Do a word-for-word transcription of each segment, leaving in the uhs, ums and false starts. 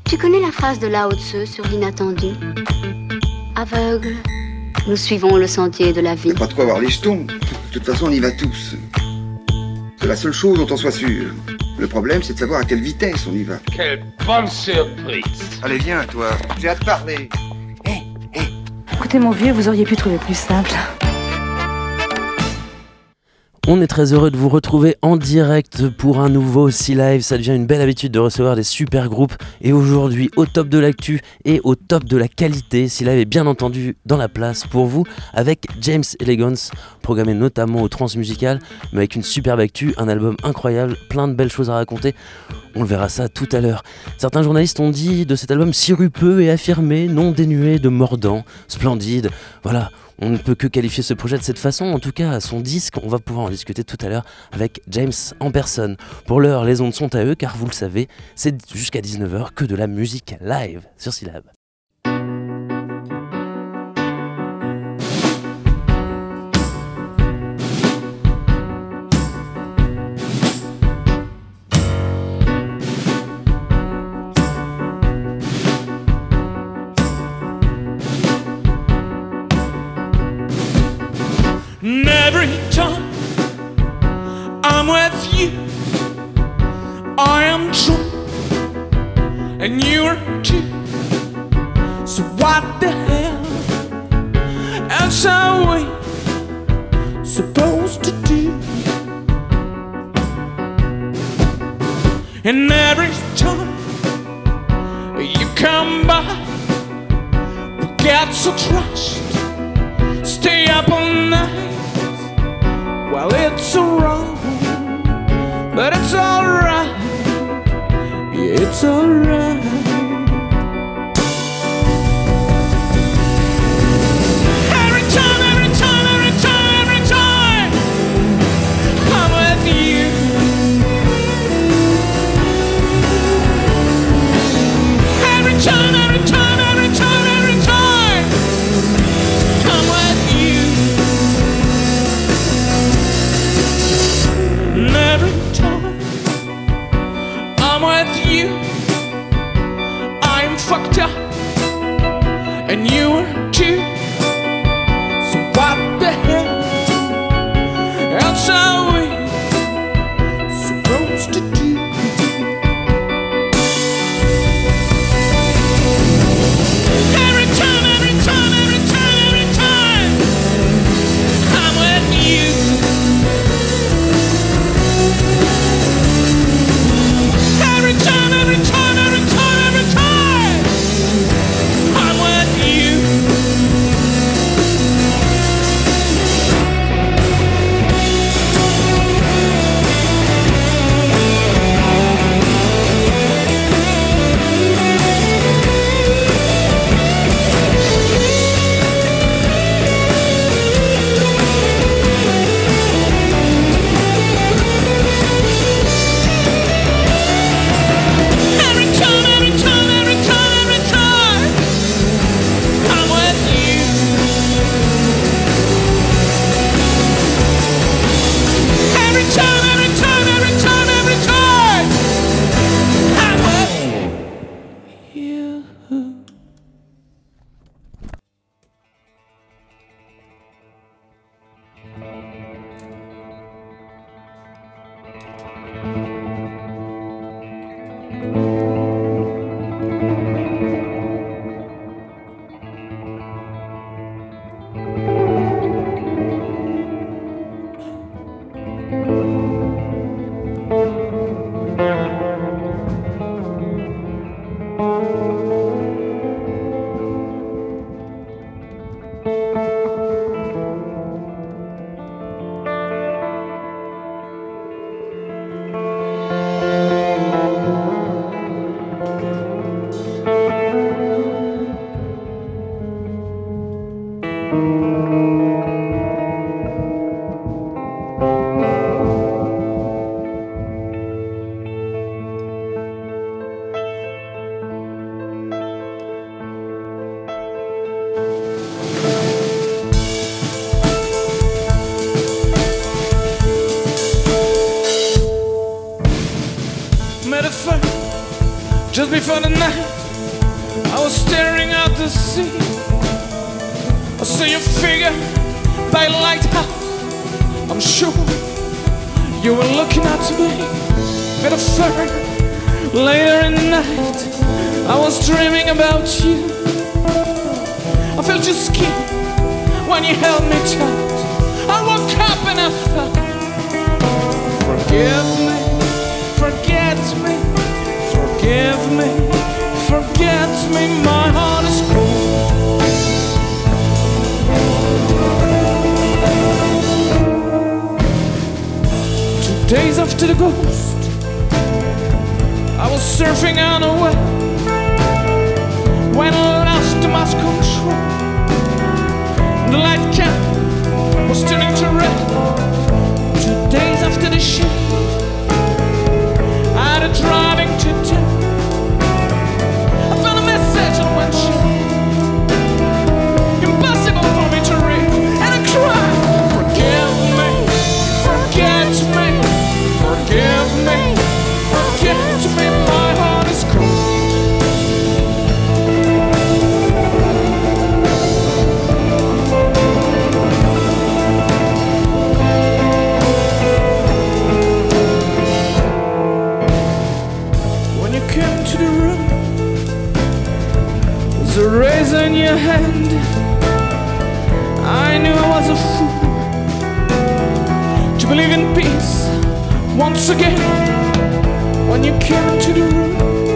Tu connais la phrase de Lao Tzu sur l'inattendu? Aveugle, nous suivons le sentier de la vie. Pas trop avoir les jetons. De toute façon, on y va tous. C'est la seule chose dont on soit sûr. Le problème, c'est de savoir à quelle vitesse on y va. Quelle bonne surprise. Allez, viens, toi. J'ai hâte de parler. Hé, hey, hé. Hey. Écoutez, mon vieux, vous auriez pu trouver plus simple. On est très heureux de vous retrouver en direct pour un nouveau C-Live. Ça devient une belle habitude de recevoir des super groupes. Et aujourd'hui, au top de l'actu et au top de la qualité, C-Live est bien entendu dans la place pour vous avec James Elegance, programmé notamment au Transmusical, mais avec une superbe actu, un album incroyable, plein de belles choses à raconter. On le verra ça tout à l'heure. Certains journalistes ont dit de cet album sirupeux et affirmé, non dénué de mordant, splendide. Voilà. On ne peut que qualifier ce projet de cette façon, en tout cas son disque, on va pouvoir en discuter tout à l'heure avec James en personne. Pour l'heure, les ondes sont à eux, car vous le savez, c'est jusqu'à dix-neuf heures que de la musique live sur C-Lab. Every time I'm with you, I am drunk, and you're too. So what the hell else are we supposed to do? And every time you come by, we get so trashed, stay up all night. Well, it's so wrong, but it's alright. Yeah, it's alright. Every time, every time, every time, every time I'm with you, every time, every time, every time, every time I'm with you. And every time I'm with you, I'm fucked up, and you are too. So what the hell else are we supposed to do? Every time, every time, every time, every time I'm with you. Every time, every time, every time, every time I'm with you. Just before the night, I was staring at the sea. I saw your figure by a lighthouse. I'm sure you were looking at me with a fern. Later in the night, I was dreaming about you. I felt your skin when you held me tight. I woke up and I thought, forgive me, forget me, forgive me, forget me, my heart is cold. Two days after the ghost, I was surfing on a web when I lost my control. The light cap was turning to red. Two days after the ship, I had a driving to town. I found a message on one ship, impossible for me to read, and I cried, forgive me, forget me, forgive me, forget me, my heart is cold. A razor in your hand, I knew I was a fool to believe in peace once again. When you came into the room,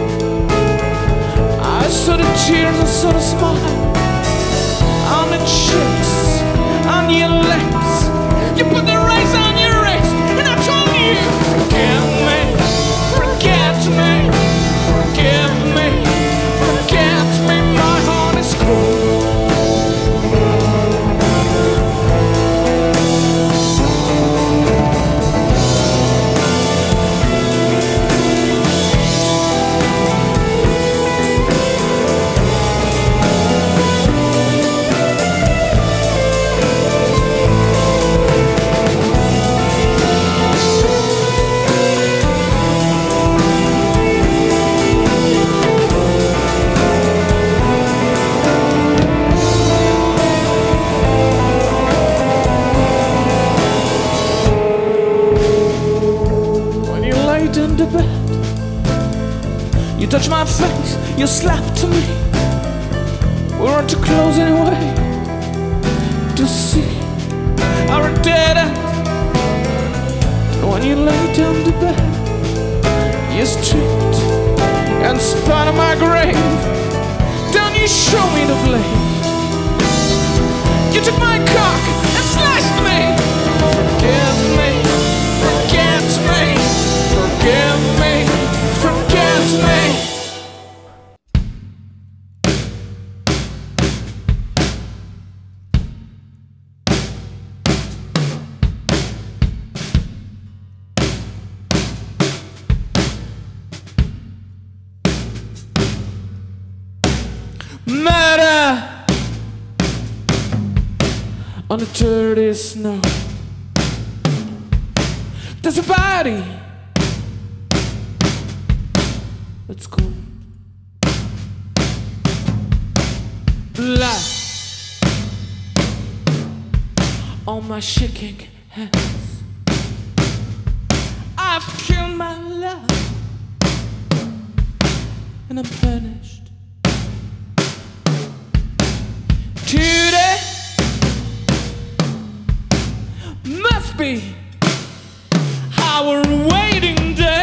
I saw the tears, I saw the smile on the cheeks, on your lips. You put the razor on your wrist, and I told you, forgive me, forget me, forgive me, forget me, my heart is cold. You touched my face, you slapped to me. We weren't too close anyway to see our dead end. And when you lay down the bed, you stripped and spat on my grave. Then you show me the blade. You took my cock and slashed me. Forgive me, forget me, forgive me, forget me. Murder on the dirty snow. There's a body that's cold. Blood on my shaking hands. I've killed my love and I'm punished. Today must be our waiting day.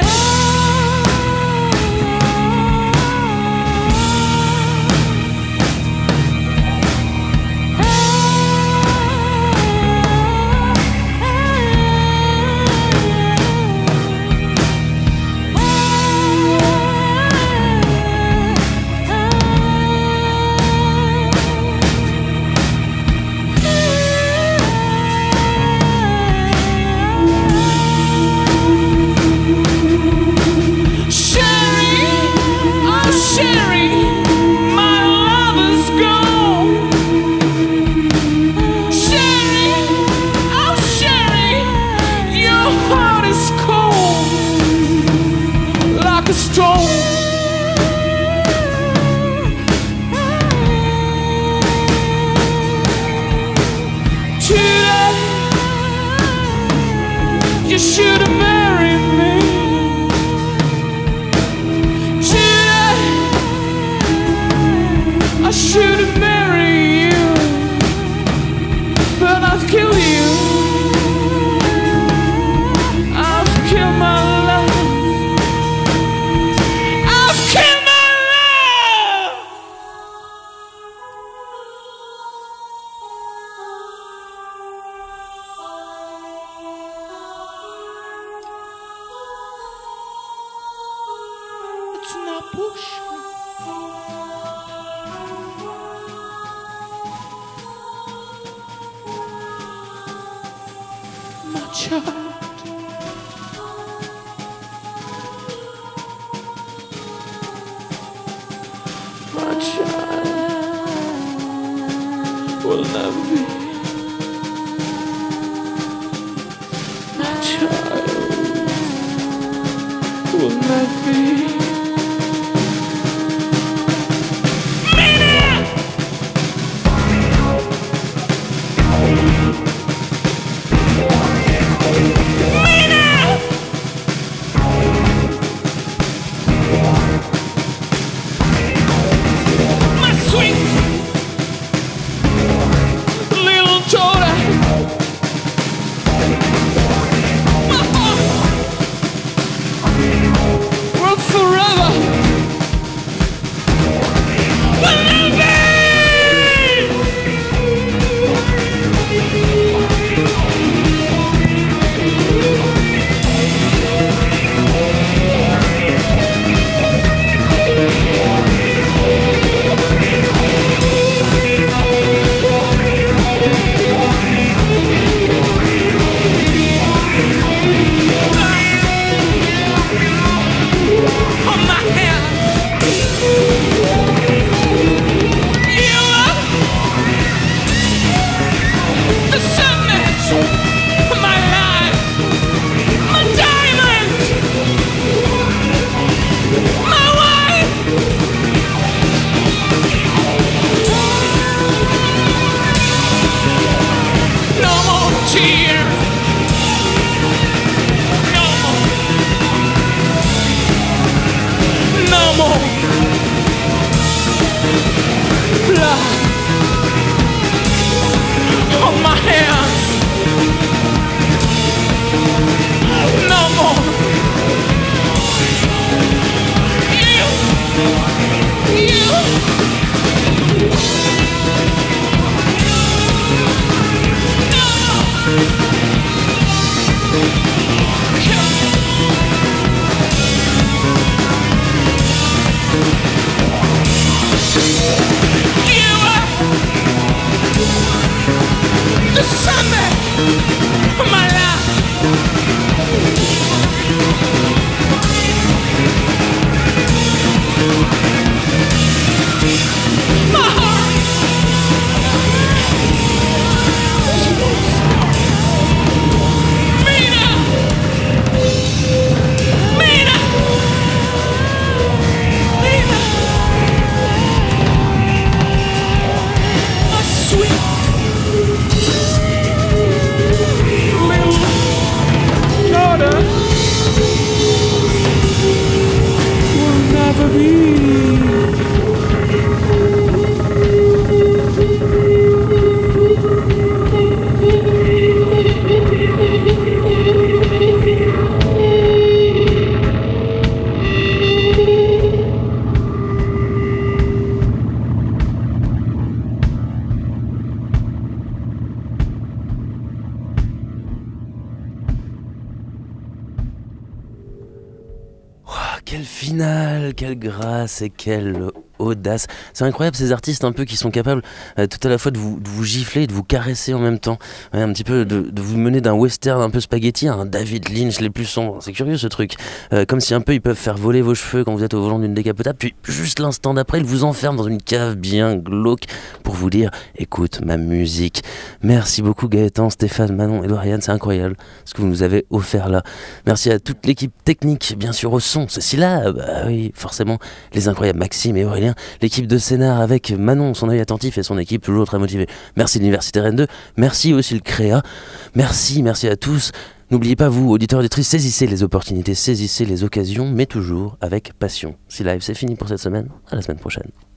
push me. My child. My child will never be. My child will never be. Quelle finale, quelle grâce et quelle audace. C'est incroyable ces artistes un peu qui sont capables euh, tout à la fois de vous, de vous gifler et de vous caresser en même temps. Ouais, un petit peu de, de vous mener d'un western un peu spaghetti à un David Lynch les plus sombres. C'est curieux ce truc. Euh, comme si un peu ils peuvent faire voler vos cheveux quand vous êtes au volant d'une décapotable, puis juste l'instant d'après ils vous enferment dans une cave bien glauque pour vous dire écoute ma musique. Merci beaucoup Gaëtan, Stéphane, Manon et Lauriane, c'est incroyable ce que vous nous avez offert là. Merci à toute l'équipe technique, bien sûr au son, c'est si là, bah oui, forcément les incroyables Maxime et Aurélien, l'équipe de scénar avec Manon, son œil attentif et son équipe toujours très motivée. Merci l'Université Rennes deux, merci aussi le Créa, merci, merci à tous. N'oubliez pas vous, auditeurs et auditrices, saisissez les opportunités, saisissez les occasions, mais toujours avec passion. Si Live c'est fini pour cette semaine, à la semaine prochaine.